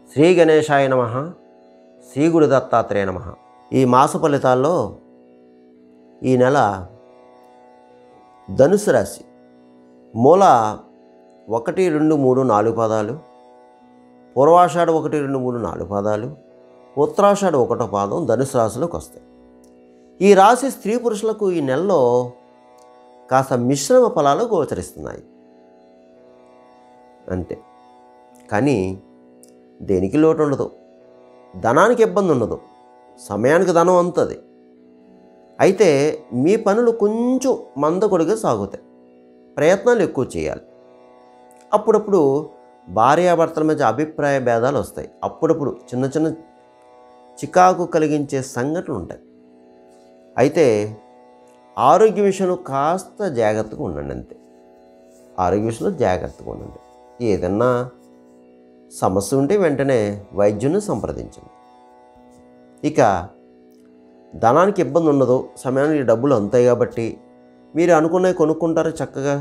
శ్రీ గణేశాయ నమః. శ్రీ గురు దత్తాత్రేయ నమః. ఈ మాస ఫలితాల్లో ఈ నెల ధనుసు రాశి మూల 1, 2, 3, 4 పాదాలు, పూర్వాషాఢ 1, 2, 3, 4 పాదాలు, ఉత్తరాషాఢ 1వ పాదం ధనుసు రాశిలోకి వస్తాయి. ఈ రాశి స్త్రీ పురుషులకు ఈ నెలలో కాస్త మిశ్రమ ఫలాలు గోచరిస్తున్నాయి అంతే. కానీ దేనికి లోటు ఉండదు, ధనానికి ఇబ్బంది ఉండదు, సమయానికి ధనం అందుతుంది. అయితే మీ పనులు కొంచెం మందకొడిగా సాగుతాయి, ప్రయత్నాలు ఎక్కువ చేయాలి. అప్పుడప్పుడు భార్యాభర్తల మధ్య అభిప్రాయ భేదాలు వస్తాయి. అప్పుడప్పుడు చిన్న చిన్న చికాకు కలిగించే సంఘటనలు ఉంటాయి. అయితే ఆరోగ్య విషయంలో కాస్త జాగ్రత్తగా ఉండండి అంతే. ఆరోగ్య విషయంలో జాగ్రత్తగా ఉండండి. ఏదన్నా సమస్య ఉంటే వెంటనే వైద్యుని సంప్రదించండి. ఇక ధనానికి ఇబ్బంది ఉండదు, సమయానికి డబ్బులు అందుతాయి కాబట్టి మీరు అనుకున్నవి కొనుక్కుంటారు చక్కగా.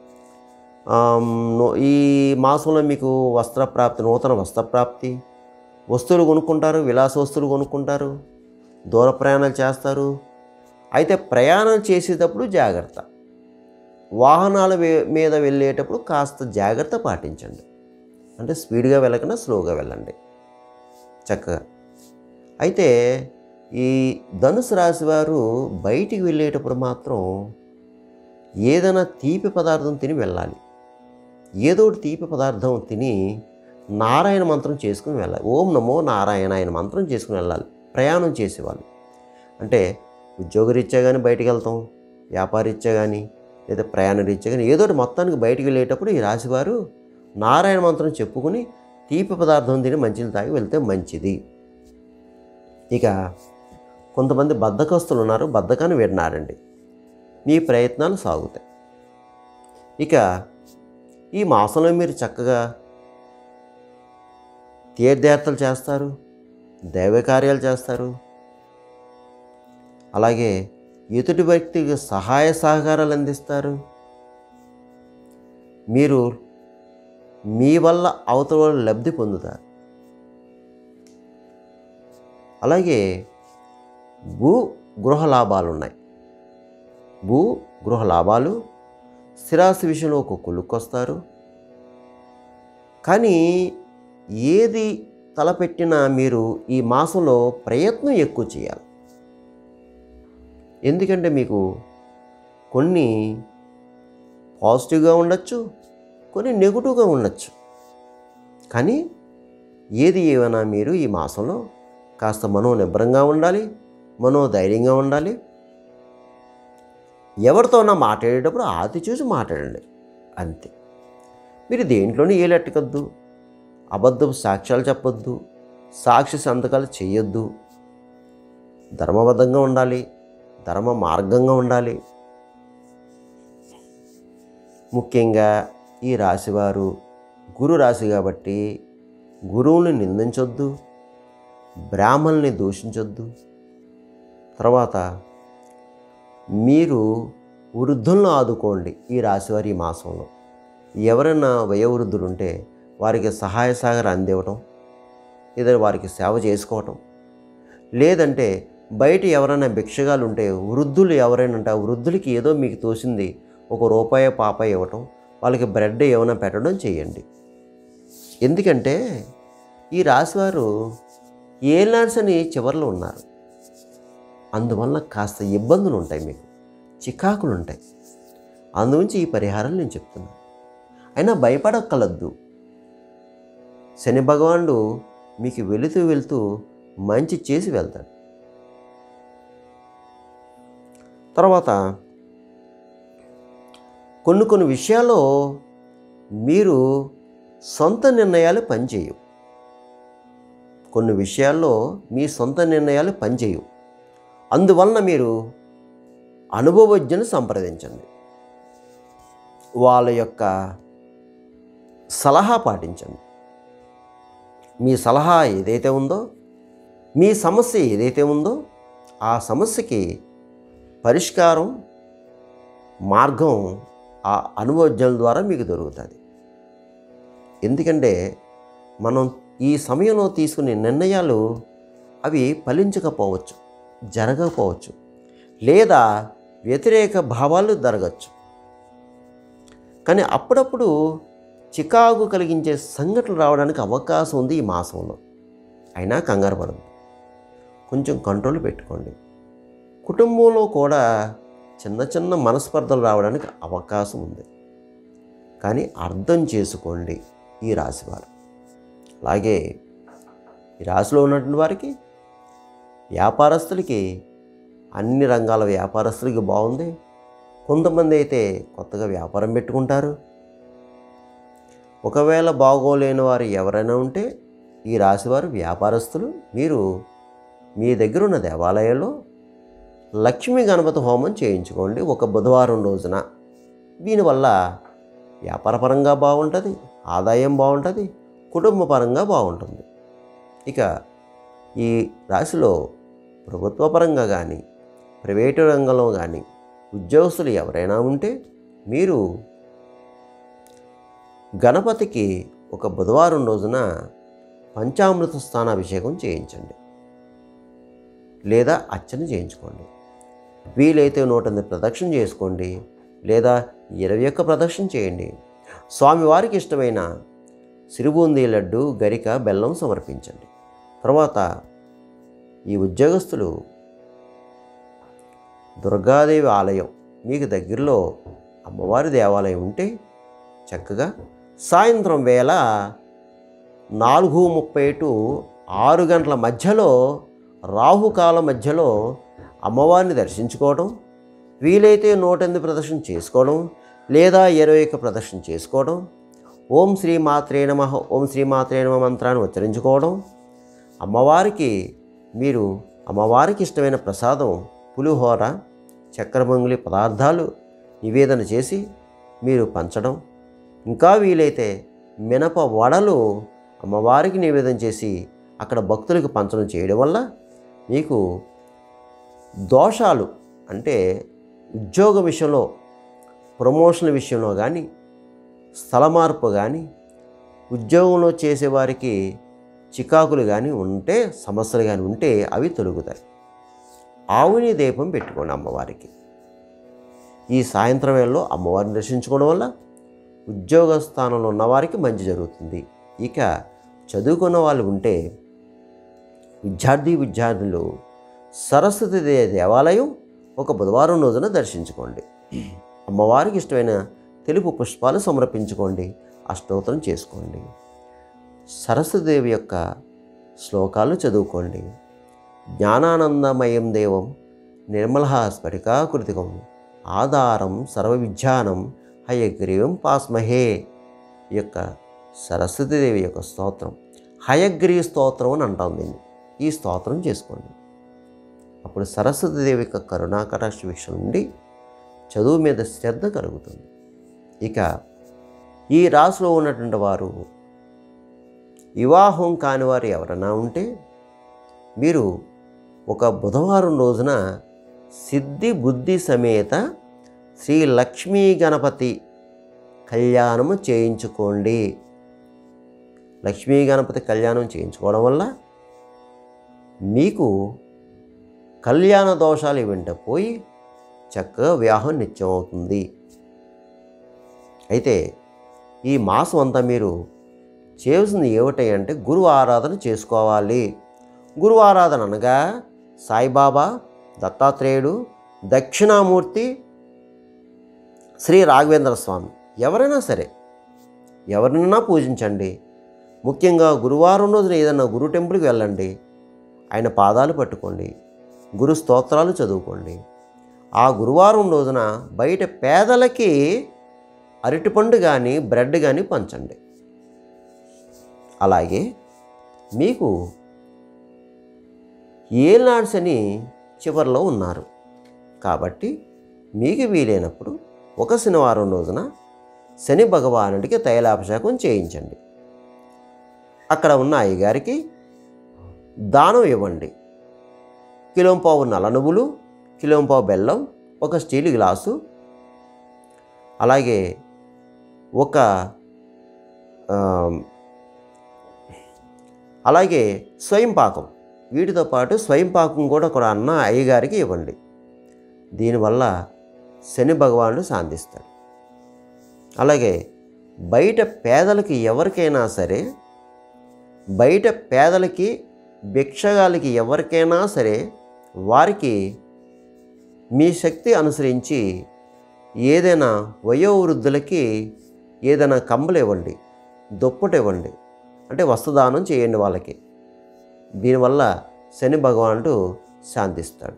ఈ మాసంలో మీకు వస్త్రప్రాప్తి, నూతన వస్త్రప్రాప్తి, వస్తువులు కొనుక్కుంటారు, విలాస వస్తువులు కొనుక్కుంటారు, దూర ప్రయాణాలు చేస్తారు. అయితే ప్రయాణం చేసేటప్పుడు జాగ్రత్త. వాహనాల మీద వెళ్ళేటప్పుడు కాస్త జాగ్రత్త పాటించండి. అంటే స్పీడ్గా వెళ్ళకుండా స్లోగా వెళ్ళండి చక్కగా. అయితే ఈ ధనుసు రాశి వారు బయటికి వెళ్ళేటప్పుడు మాత్రం ఏదైనా తీపి పదార్థం తిని వెళ్ళాలి. ఏదో ఒకటి తీపి పదార్థం తిని నారాయణ మంత్రం చేసుకుని వెళ్ళాలి. ఓం నమో నారాయణ ఆయన మంత్రం చేసుకుని వెళ్ళాలి ప్రయాణం చేసేవాళ్ళు. అంటే ఉద్యోగరీత్యా కానీ బయటికి వెళ్తాం, వ్యాపారరీత్యా కానీ లేదా ప్రయాణ రీత్యా కానీ ఏదో ఒకటి మొత్తానికి బయటికి వెళ్ళేటప్పుడు ఈ రాశివారు నారాయణ మంత్రం చెప్పుకుని తీపి పదార్థం తిని మంచిని తాగి వెళ్తే మంచిది. ఇక కొంతమంది బద్ధకస్తులు ఉన్నారు, బద్ధకాన్ని విడనాడండి, మీ ప్రయత్నాలు సాగుతాయి. ఇక ఈ మాసంలో మీరు చక్కగా తీర్థయాత్రలు చేస్తారు, దైవ కార్యాలు చేస్తారు. అలాగే ఎదుటి వ్యక్తికి సహాయ సహకారాలు అందిస్తారు. మీరు మీ వల్ల అవతల వాళ్ళు లబ్ధి పొందుతారు. అలాగే గృహ లాభాలు ఉన్నాయి. గృహ లాభాలు, స్థిరాస్తి విషయంలో ఒక కొలుక్కొస్తారు. కానీ ఏది తలపెట్టినా మీరు ఈ మాసంలో ప్రయత్నం ఎక్కువ చేయాలి. ఎందుకంటే మీకు కొన్ని పాజిటివ్గా ఉండొచ్చు, కొన్ని నెగిటివ్గా ఉండొచ్చు. కానీ ఏది ఏమైనా మీరు ఈ మాసంలో కాస్త మనోనిబ్బరంగా ఉండాలి, మనోధైర్యంగా ఉండాలి. ఎవరితోనా మాట్లాడేటప్పుడు ఆతి చూసి మాట్లాడండి అంతే. మీరు దేంట్లోనే ఏలెట్టకద్దు, అబద్ధపు సాక్ష్యాలు చెప్పొద్దు, సాక్షి సంతకాలు చేయొద్దు. ధర్మబద్ధంగా ఉండాలి, ధర్మ మార్గంగా ఉండాలి. ముఖ్యంగా ఈ రాశివారు గురు రాశి కాబట్టి గురువుని నిందించొద్దు, బ్రాహ్మణుల్ని దూషించొద్దు. తర్వాత మీరు వృద్ధులను ఆదుకోండి. ఈ రాశివారి ఈ మాసంలో ఎవరైనా వయోవృద్ధులు ఉంటే వారికి సహాయ సహకారం అందివ్వటం, లేదా వారికి సేవ చేసుకోవటం. లేదంటే బయట ఎవరైనా భిక్షగాలు ఉంటే, వృద్ధులు ఎవరైనా ఉంటే ఆ వృద్ధులకి ఏదో మీకు తోసింది ₹1 పాప ఇవ్వటం, వాళ్ళకి బ్రెడ్ ఏమైనా పెట్టడం చేయండి. ఎందుకంటే ఈ రాశివారు ఏలినాడ్స్ అని చివరిలో ఉన్నారు. అందువల్ల కాస్త ఇబ్బందులు ఉంటాయి, మీకు చికాకులు ఉంటాయి. అందుగురించి ఈ పరిహారం నేను చెప్తున్నాను. అయినా భయపడక్కలద్దు. శని భగవానుడు మీకు వెళుతూ వెళుతూ మంచి చేసి వెళ్తాడు. తర్వాత కొన్ని విషయాల్లో మీరు సొంత నిర్ణయాలు పనిచేయవు. కొన్ని విషయాల్లో మీ సొంత నిర్ణయాలు పనిచేయవు. అందువలన మీరు అనుభవజ్ఞుని సంప్రదించండి. వాళ్ళ యొక్క సలహా పాటించండి. మీ సలహా ఏదైతే ఉందో, మీ సమస్య ఏదైతే ఉందో ఆ సమస్యకి పరిష్కారం మార్గం ఆ అనుభవజ్ఞుల ద్వారా మీకు దొరుకుతుంది. ఎందుకంటే మనం ఈ సమయంలో తీసుకునే నిర్ణయాలు అవి ఫలించకపోవచ్చు, జరగకపోవచ్చు, లేదా వ్యతిరేక భావాలు జరగచ్చు. కానీ అప్పుడప్పుడు చికాకు కలిగించే సంఘటనలు రావడానికి అవకాశం ఉంది ఈ మాసంలో. అయినా కంగారు పడదు, కొంచెం కంట్రోల్ పెట్టుకోండి. కుటుంబంలో కూడా చిన్న చిన్న మనస్పర్ధలు రావడానికి అవకాశం ఉంది. కానీ అర్థం చేసుకోండి ఈ రాశివారు. అలాగే ఈ రాశిలో ఉన్నటువంటి వారికి, వ్యాపారస్తులకి, అన్ని రంగాల వ్యాపారస్తులకి బాగుంది. కొంతమంది అయితే కొత్తగా వ్యాపారం పెట్టుకుంటారు. ఒకవేళ బాగోలేని వారు ఎవరైనా ఉంటే ఈ రాశివారు వ్యాపారస్తులు, మీరు మీ దగ్గర ఉన్న దేవాలయాల్లో లక్ష్మీ గణపతి హోమం చేయించుకోండి ఒక బుధవారం రోజున. దీనివల్ల వ్యాపారపరంగా బాగుంటుంది, ఆదాయం బాగుంటుంది, కుటుంబపరంగా బాగుంటుంది. ఇక ఈ రాశిలో ప్రభుత్వపరంగా కానీ, ప్రైవేటు రంగంలో కానీ ఉద్యోగస్తులు ఎవరైనా ఉంటే మీరు గణపతికి ఒక బుధవారం రోజున పంచామృత స్థానాభిషేకం చేయించండి, లేదా అర్చన చేయించుకోండి. వీలైతే 108 ప్రదక్షిణ చేసుకోండి, లేదా 21 ప్రదక్షిణ చేయండి. స్వామివారికి ఇష్టమైన సిరుబూందీ లడ్డు, గరిక, బెల్లం సమర్పించండి. తర్వాత ఈ ఉద్యోగస్తులు దుర్గాదేవి ఆలయం మీకు దగ్గరలో అమ్మవారి దేవాలయం ఉంటే చక్కగా సాయంత్రం వేళ 4:30 టు 6 గంటల మధ్యలో, రాహుకాలం మధ్యలో అమ్మవారిని దర్శించుకోవడం, వీలైతే 108 ప్రదక్షిణ చేసుకోవడం, లేదా 21 ప్రదక్షిణ చేసుకోవడం, ఓం శ్రీ మాత్రే నమః, ఓం శ్రీ మాత్రే నమః మంత్రాన్ని ఉచ్చరించుకోవడం, అమ్మవారికి ఇష్టమైన ప్రసాదం పులిహోర, చక్కెర పొంగలి పదార్థాలు నివేదన చేసి మీరు పంచడం, ఇంకా వీలైతే మినప వడలు అమ్మవారికి నివేదన చేసి అక్కడ భక్తులకు పంచడం చేయడం వల్ల మీకు దోషాలు, అంటే ఉద్యోగ విషయంలో, ప్రమోషన్ విషయంలో కానీ, స్థల మార్పు కానీ, ఉద్యోగంలో చేసేవారికి చికాకులు కానీ ఉంటే, సమస్యలు కానీ ఉంటే అవి తొలగుతాయి. ఆవుని దీపం పెట్టుకోండి అమ్మవారికి. ఈ సాయంత్రం వేళలో అమ్మవారిని దర్శించుకోవడం వల్ల ఉద్యోగ స్థానంలో ఉన్నవారికి మంచి జరుగుతుంది. ఇక చదువుకున్న వాళ్ళు ఉంటే విద్యార్థులు సరస్వతి దేవాలయం ఒక బుధవారం రోజున దర్శించుకోండి. అమ్మవారికి ఇష్టమైన తెలుపు పుష్పాలు సమర్పించుకోండి, అష్టోత్తరం చేసుకోండి, సరస్వతీదేవి యొక్క శ్లోకాలు చదువుకోండి. జ్ఞానానందమయం దేవం నిర్మల స్ఫటికాకృతికం ఆధారం సర్వవిజ్ఞానం హయగ్రీవం పాస్మహే. ఈ యొక్క సరస్వతీదేవి యొక్క స్తోత్రం హయగ్రీవ స్తోత్రం అని అంటాం దీన్ని. ఈ స్తోత్రం చేసుకోండి. అప్పుడు సరస్వతీదేవి యొక్క కరుణాకటాక్ష వీక్షణ నుండి చదువు మీద శ్రద్ధ కలుగుతుంది. ఇక ఈ రాశిలో ఉన్నటువంటి వారు, వివాహం కాని వారు ఎవరైనా ఉంటే మీరు ఒక బుధవారం రోజున సిద్ధి బుద్ధి సమేత శ్రీ లక్ష్మీ గణపతి కళ్యాణము చేయించుకోండి. లక్ష్మీ గణపతి కళ్యాణం చేయించుకోవడం వల్ల మీకు కళ్యాణ దోషాలు వెంట పోయి చక్కగా వివాహం నిత్యం అవుతుంది. అయితే ఈ మాసం అంతా మీరు చేయవలసింది ఏమిటంటే గురు ఆరాధన చేసుకోవాలి. గురువు ఆరాధన అనగా సాయిబాబా, దత్తాత్రేయుడు, దక్షిణామూర్తి, శ్రీ రాఘవేంద్ర స్వామి, ఎవరైనా సరే ఎవరినైనా పూజించండి. ముఖ్యంగా గురువారం రోజున ఏదైనా గురు టెంపుల్కి వెళ్ళండి, ఆయన పాదాలు పట్టుకోండి, గురు స్తోత్రాలు చదువుకోండి. ఆ గురువారం రోజున బయట పేదలకి అరటిపండు కానీ బ్రెడ్ కానీ పంచండి. అలాగే మీకు ఏలినాడు శని చివరిలో ఉన్నారు కాబట్టి మీకు వీలైనప్పుడు ఒక శనివారం రోజున శని భగవానుడికి తైలాభిషేకం చేయించండి. అక్కడ ఉన్న అయ్యగారికి దానం ఇవ్వండి. కిలోంపావు నల్ల నువ్వులు, కిలోంపావు బెల్లం, ఒక స్టీల్ గ్లాసు, అలాగే ఒక అలాగే స్వయం పాకం, వీటితో పాటు స్వయం పాకం కూడా ఒక అన్న అయ్యగారికి ఇవ్వండి. దీనివల్ల శని భగవానుడు శాంతిస్తాడు. అలాగే బయట పేదలకి ఎవరికైనా సరే, బయట పేదలకి భిక్షగాలకి ఎవరికైనా సరే వారికి మీ శక్తి అనుసరించి ఏదైనా వయోవృద్ధులకి ఏదైనా కంబలు ఇవ్వండి, దుప్పటి ఇవ్వండి, అంటే వస్త్రదానం చేయండి వాళ్ళకి. దీనివల్ల శని భగవానుడు శాంతిస్తాడు.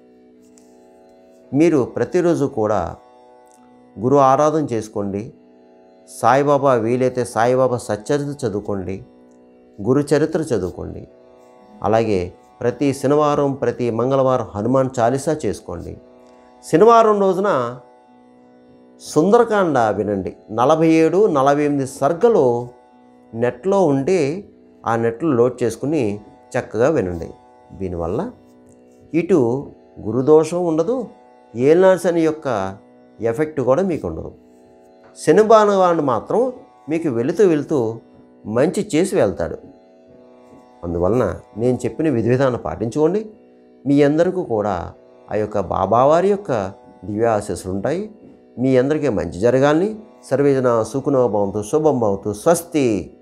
మీరు ప్రతిరోజు కూడా గురు ఆరాధన చేసుకోండి. సాయిబాబా వీలైతే సాయిబాబా సచ్చరిత్ర చదువుకోండి, గురు చరిత్ర చదువుకోండి. అలాగే ప్రతి శనివారం ప్రతి మంగళవారం హనుమాన్ చాలీసా చేసుకోండి. శనివారం రోజున సుందరకాండ వినండి. 47, 48 సర్గలు నెట్లో ఉండి ఆ నెట్లో లోడ్ చేసుకుని చక్కగా వినండి. దీనివల్ల ఇటు గురుదోషం ఉండదు, ఏలినాటి శని యొక్క ఎఫెక్ట్ కూడా మీకు ఉండదు. శని భగవానుడు మాత్రం మీకు వెళుతూ మంచి చేసి వెళ్తాడు. అందువలన నేను చెప్పిన విధి విధానం పాటించుకోండి. మీ అందరికీ కూడా ఆ యొక్క బాబావారి యొక్క దివ్య ఆశీస్సులు ఉంటాయి. మీ అందరికీ మంచి జరగాలని. సర్వేజన సుఖినో భవంతు, శుభం భవతు, స్వస్తి.